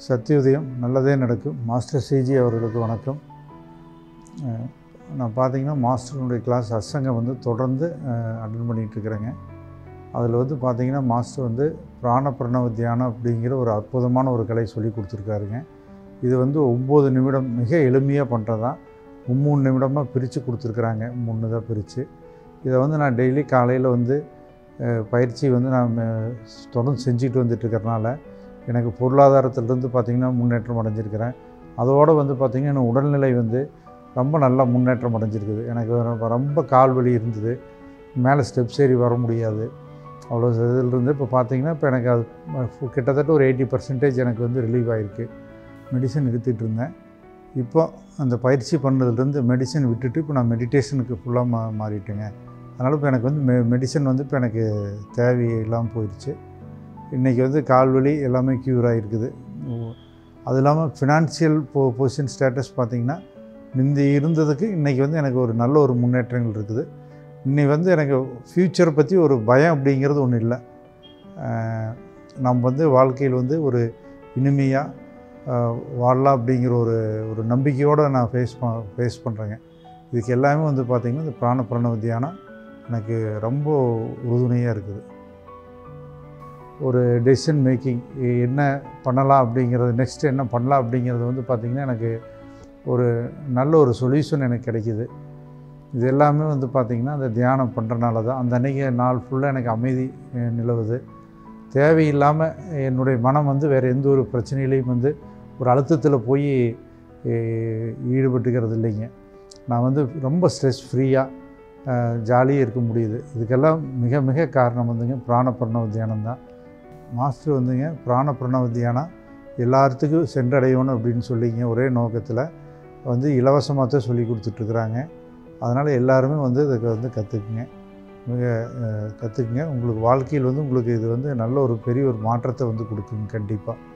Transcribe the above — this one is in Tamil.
சத்தியோதயம் நல்லதே நடக்கும். மாஸ்டர் சிஜி அவர்களுக்கு வணக்கம். நான் பார்த்தீங்கன்னா மாஸ்டருடைய கிளாஸ் அசங்கம் வந்து தொடர்ந்து அட்டெண்ட் பண்ணிகிட்ருக்கிறேங்க. அதில் வந்து பார்த்திங்கன்னா மாஸ்டர் வந்து பிராண பிரணவ தியானம் அப்படிங்கிற ஒரு அற்புதமான ஒரு கலை சொல்லி கொடுத்துருக்காருங்க. இது வந்து 9 நிமிடம் மிக எளிமையாக பண்ணுறதான் 3 நிமிடமாக பிரித்து கொடுத்துருக்குறாங்க. 3 தான் பிரித்து இதை வந்து நான் டெய்லி காலையில் வந்து பயிற்சி வந்து நான் தொடர்ந்து செஞ்சுட்டு வந்துட்டுருக்கறனால எனக்கு பொருளாதாரத்திலேருந்து பார்த்திங்கன்னா முன்னேற்றம் அடைஞ்சிருக்கிறேன். அதோடு வந்து பார்த்திங்கன்னா எனக்கு உடல்நிலை வந்து ரொம்ப நல்லா முன்னேற்றம் அடைஞ்சிருக்குது. எனக்கு ரொம்ப கால் வலி இருந்தது, மேலே ஸ்டெப்ஸ் ஏறி வர முடியாது, அவ்வளோ இதிலிருந்து இப்போ பார்த்திங்கன்னா இப்போ எனக்கு அது கிட்டத்தட்ட ஒரு 80% எனக்கு வந்து ரிலீவ் ஆகிருக்கு. மெடிசன் எடுத்துகிட்டு இருந்தேன். இப்போ அந்த பயிற்சி பண்ணதுலேருந்து மெடிசன் விட்டுட்டு இப்போ நான் மெடிடேஷனுக்கு ஃபுல்லாக மாறிட்டேங்க. அதனால் இப்போ எனக்கு வந்து மெடிசன் வந்து இப்போ எனக்கு தேவையில்லாமல் போயிடுச்சு. இன்றைக்கி வந்து கால்வலி எல்லாமே க்யூர் ஆகிருக்குது. அது இல்லாமல் ஃபினான்ஷியல் பொசிஷன் ஸ்டேட்டஸ் பார்த்திங்கன்னா முந்தி இருந்ததுக்கு இன்றைக்கி வந்து எனக்கு ஒரு நல்ல ஒரு முன்னேற்றங்கள் இருக்குது. இன்றைக்கி வந்து எனக்கு ஃப்யூச்சரை பற்றி ஒரு பயம் அப்படிங்கிறது ஒன்றும் இல்லை. நம்ம வந்து வாழ்க்கையில் வந்து ஒரு இனிமையாக வாழலாம் அப்படிங்கிற ஒரு நம்பிக்கையோடு நான் ஃபேஸ் பண்ணுறேங்க. இதுக்கு எல்லாமே வந்து பார்த்திங்கன்னா இந்த பிராண பிரணவ தியானம் எனக்கு ரொம்ப உறுதுணையாக இருக்குது. ஒரு டெசிஷன் மேக்கிங் என்ன பண்ணலாம் அப்படிங்கிறது, நெக்ஸ்ட்டு என்ன பண்ணலாம் அப்படிங்கிறது வந்து பார்த்திங்கன்னா எனக்கு ஒரு நல்ல ஒரு சொல்யூஷன் எனக்கு கிடைக்கிது. இது எல்லாமே வந்து பார்த்திங்கன்னா அந்த தியானம் பண்ணுறனால தான் அந்த அன்றைக்கி நாள் ஃபுல்லாக எனக்கு அமைதி நிலவுது. தேவையில்லாமல் என்னுடைய மனம் வந்து வேறு எந்த ஒரு பிரச்சனையிலையும் வந்து ஒரு அழுத்தத்தில் போய் ஈடுபட்டுக்கிறது இல்லைங்க. நான் வந்து ரொம்ப ஸ்ட்ரெஸ் ஃப்ரீயாக ஜாலியாக இருக்க முடியுது. இதுக்கெல்லாம் மிக மிக காரணம் வந்துங்க பிராண பிரணவ தியானம் தான். மாஸ்டர் வந்துங்க பிராண பிரணவ தியானம் எல்லாத்துக்கும் சென்றடையணும் அப்படின்னு சொல்லிங்க ஒரே நோக்கத்தில் வந்து இலவசமாக தான் சொல்லி கொடுத்துட்ருக்குறாங்க. அதனால் எல்லாருமே வந்து இதுக்கு வந்து கற்றுக்குங்க. உங்களுக்கு வாழ்க்கையில் வந்து உங்களுக்கு இது வந்து நல்ல ஒரு பெரிய ஒரு மாற்றத்தை வந்து கொடுக்குங்க கண்டிப்பாக.